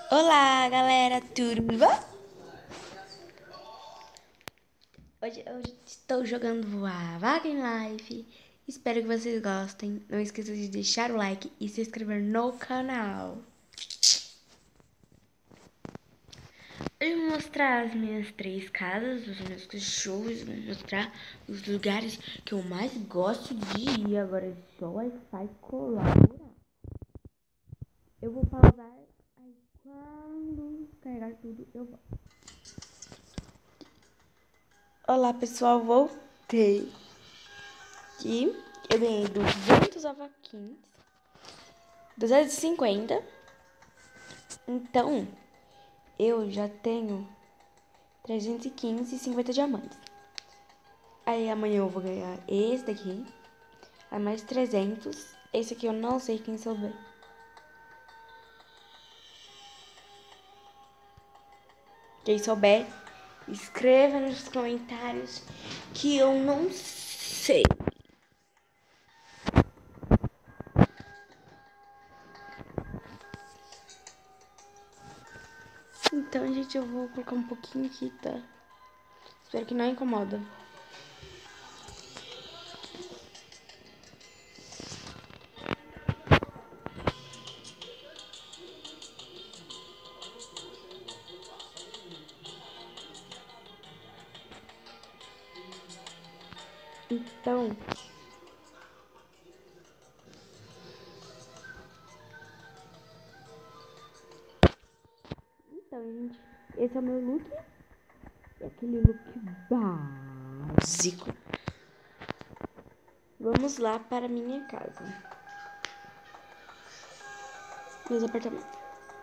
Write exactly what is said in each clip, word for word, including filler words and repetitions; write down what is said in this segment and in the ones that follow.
Olá, galera, tudo bom? Hoje eu estou jogando a Vaga em Life. Espero que vocês gostem. Não esqueça de deixar o like e se inscrever no canal. Eu vou mostrar as minhas três casas, os meus cachorros, vou mostrar os lugares que eu mais gosto de ir. Agora é só o Wi-Fi colabora. Eu vou pausar, aí quando carregar tudo eu volto. Olá, pessoal, voltei. Aqui eu ganhei duzentos avaquins, duzentos e cinquenta. Então eu já tenho trezentos e quinze e cinquenta diamantes. Aí amanhã eu vou ganhar esse daqui, aí mais trezentos. Esse aqui eu não sei quem souber. Quem souber, escreva nos comentários que eu não sei. Então, gente, eu vou colocar um pouquinho aqui, tá? Espero que não incomoda. Então, então, gente, esse é o meu look. É aquele look básico. Vamos lá para minha casa. Meus apartamentos.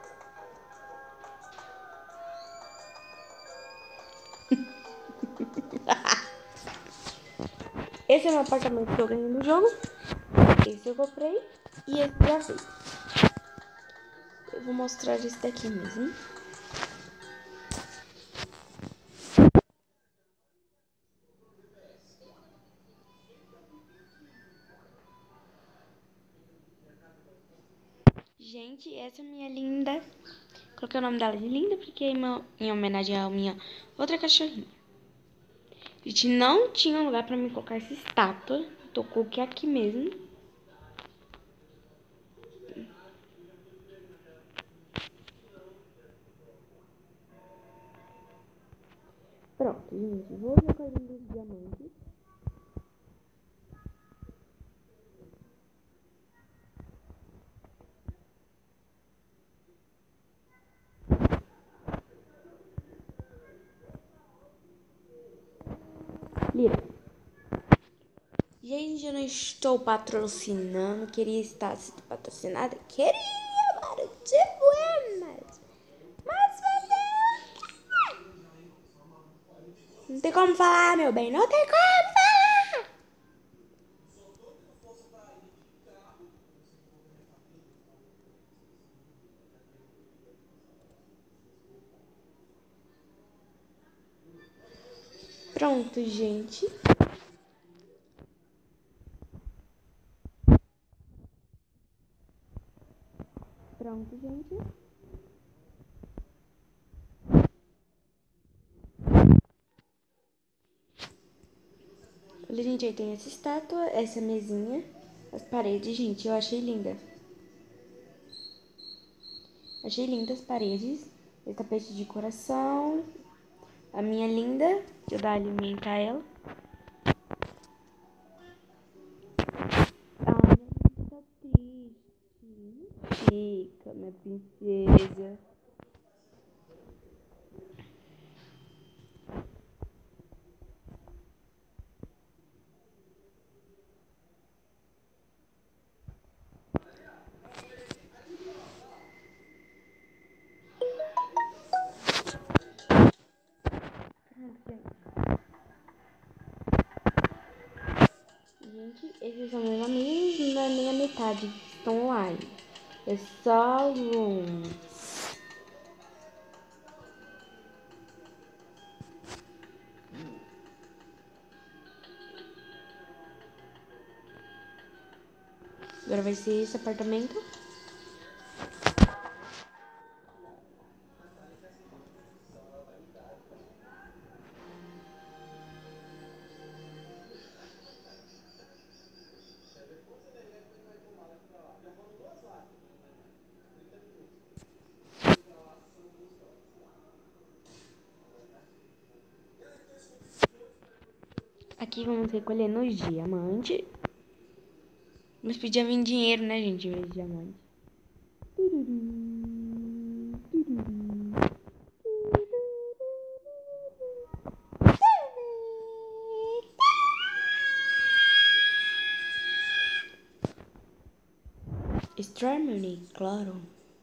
Esse é meu apartamento que eu ganhei no jogo. Esse eu comprei. E esse já veio. Eu vou mostrar esse daqui mesmo. Gente, essa é minha linda. Coloquei o nome dela de linda porque é em homenagem à minha outra cachorrinha. A gente não tinha lugar pra me colocar essa estátua. Então eu coloquei aqui mesmo. Pronto, gente. Vou jogar os diamantes. Lira. Gente, eu não estou patrocinando. Queria estar sendo patrocinada. Queria, mano. Tipo, é, mas... Mas fazer... Não tem como falar, meu bem. Não tem como falar. Pronto, gente. Pronto, gente. Olha, gente, aí tem essa estátua, essa mesinha, as paredes, gente, eu achei linda. Achei lindas as paredes, esse tapete de coração, a minha linda, que eu dá alimentar ela. Ai, ela tá triste. Fica, minha princesa. Gente, esses são meus amigos, não é nem a metade que estão online. É só alguns. Agora vai ser esse apartamento. Aqui vamos recolher nos diamantes. Mas podia vir dinheiro, né, gente, em vez de diamante. Strawberry, claro.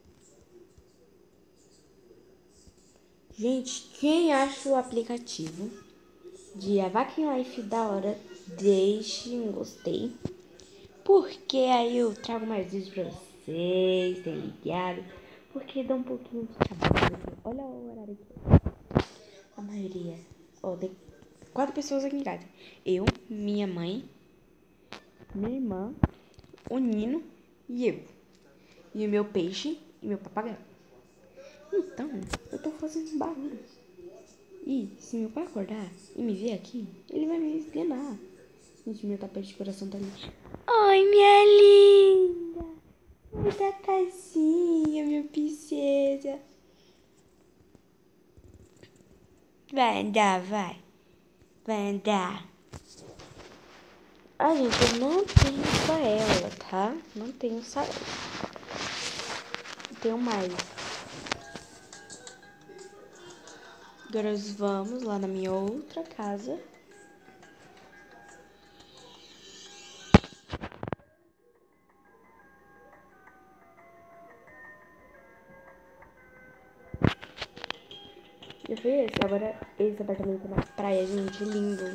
Gente, quem acha o aplicativo de Avakin Life da hora, deixe um gostei. Porque aí eu trago mais vídeos pra vocês, tá ligado? Porque dá um pouquinho de trabalho. Olha o horário aqui. A maioria. Ó, tem quatro pessoas aqui em casa. Eu, minha mãe, minha irmã, o Nino e eu. E o meu peixe e meu papagaio. Então, eu tô fazendo barulho. E se meu pai acordar e me ver aqui, ele vai me esganar. Gente, meu tapete de coração tá ali. Oi, minha linda. Muita casinha, minha princesa. Vai andar, vai. Vai andar. Ah, gente, eu não tenho só ela, tá? Não tenho só ela. Tenho mais. Agora nós vamos lá na minha outra casa. Já foi esse. Agora esse apartamento na praia, gente, lindo.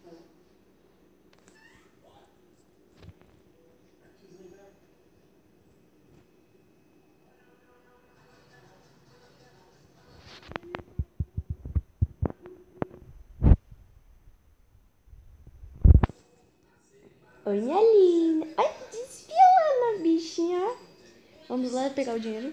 Oi, minha linda. Ai, desfiando a bichinha. Vamos lá pegar o dinheiro.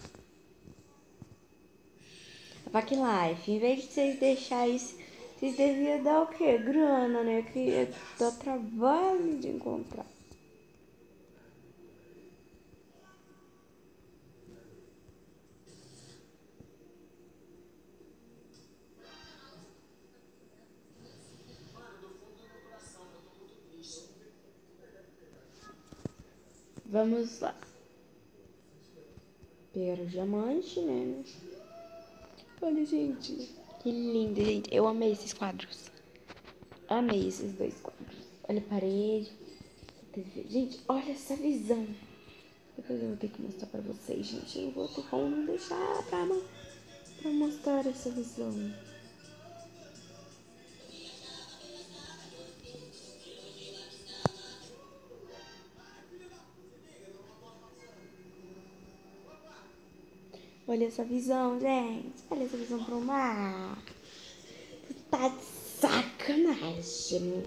Vac Life, em vez de vocês deixarem isso, vocês deviam dar o quê? Grana, né? Que dá trabalho de encontrar. Vamos lá. Pegar o diamante, né? Olha, gente. Que lindo, gente. Eu amei esses quadros. Amei esses dois quadros. Olha a parede. A T V. Gente, olha essa visão. Depois eu vou ter que mostrar pra vocês, gente. Eu não vou ter como não deixar pra, pra mostrar essa visão. Olha essa visão, gente. Olha essa visão pro mar. Tá de sacanagem.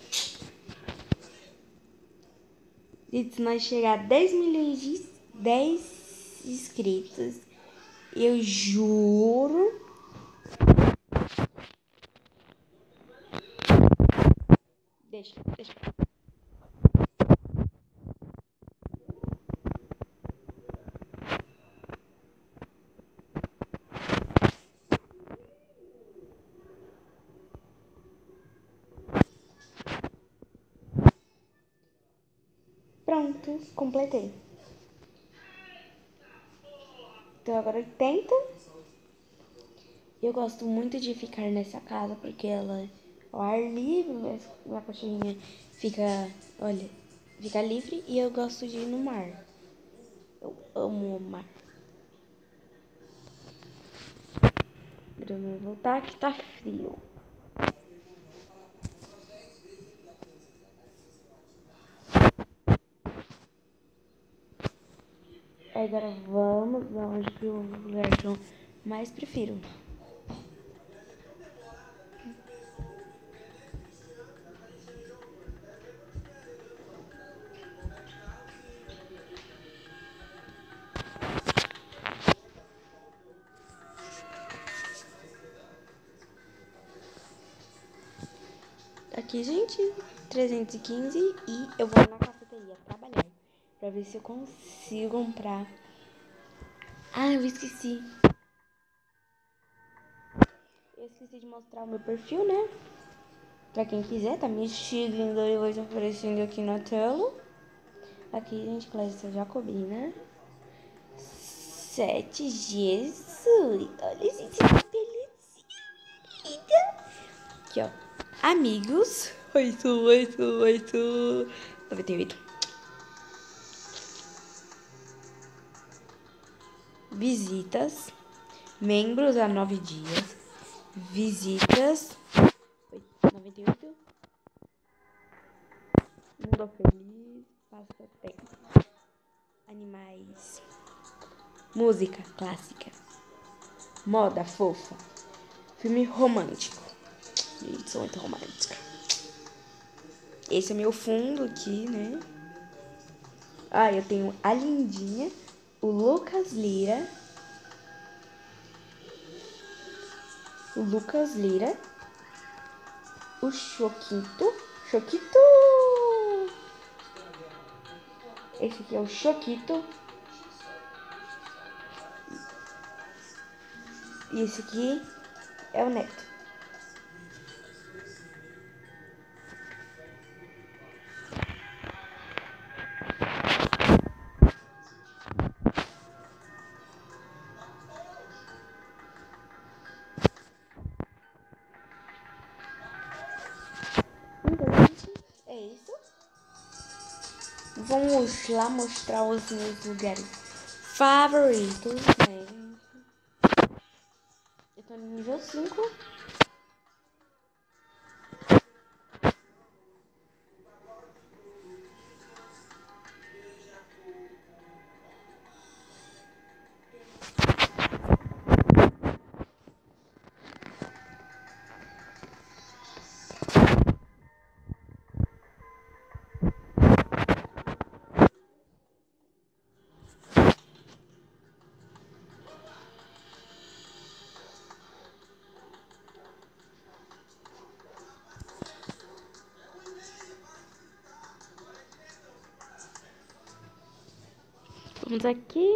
E se nós chegar a dez milhões de dez inscritos, eu juro. Deixa, deixa. Pronto, completei. Então agora oitenta. Eu gosto muito de ficar nessa casa porque ela é ao ar livre, mas minha cachorrinha fica, olha, fica livre e eu gosto de ir no mar. Eu amo o mar. Vamos voltar que tá frio. Agora vamos aonde que o lugar que eu mais prefiro. Aqui, gente, trezentos e quinze e eu vou na cafeteria trabalhar pra ver se eu consigo comprar. Ah, eu esqueci. Eu esqueci de mostrar o meu perfil, né? Pra quem quiser, tá me seguindo e hoje aparecendo aqui na tela. Aqui, gente, Clarissa Jacobina. Sete Jesus. Olha esse belezinha. Aqui, ó. Amigos. Oito, oito, oito. noventa e oito. Visitas. Membros há nove dias. Visitas. noventa e oito. Mundo feliz. Passatempo. Animais. Música clássica. Moda fofa. Filme romântico. Gente, sou muito romântica. Esse é meu fundo aqui, né? Ah, eu tenho a Lindinha, o Lucas Lira. O Lucas Lira. O Choquito. Choquito! Esse aqui é o Choquito. E esse aqui é o Neto. Então, gente, é isso. Vamos lá mostrar os meus lugares favoritos, né? Eu tô no nível cinco. Vamos aqui.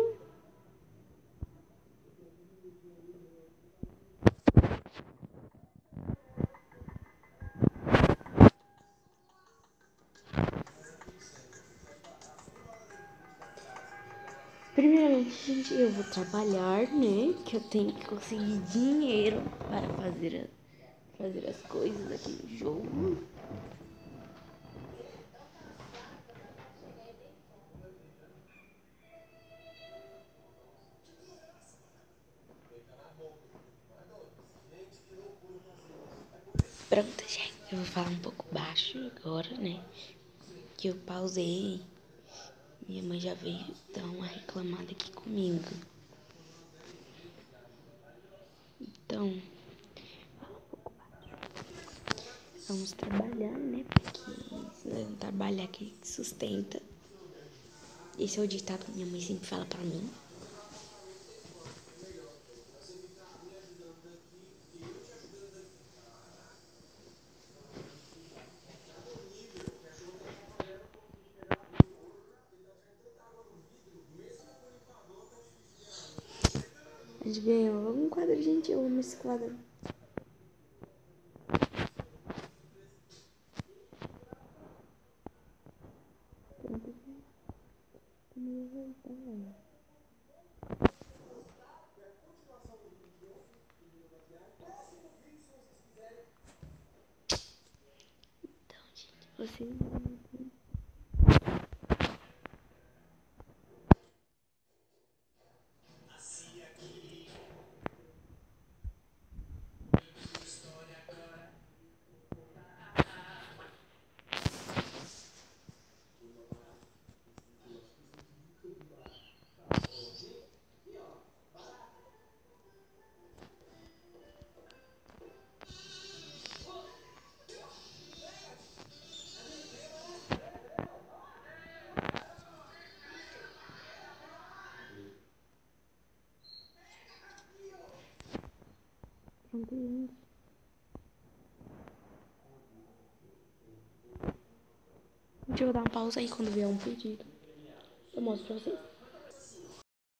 Primeiramente, gente, eu vou trabalhar, né? Que eu tenho que conseguir dinheiro para fazer, a, fazer as coisas aqui no jogo. Pronto, gente. Eu vou falar um pouco baixo agora, né? Que eu pausei. Minha mãe já veio dar uma reclamada aqui comigo. Então, vamos trabalhar, né? Porque é um trabalho aqui que sustenta. Esse é o ditado que minha mãe sempre fala pra mim. A gente ganhou um quadro, gente. Eu amo esse quadro. Então, gente, vocês... Pronto, gente. Deixa eu dar uma pausa aí quando vier um pedido. Eu mostro pra vocês.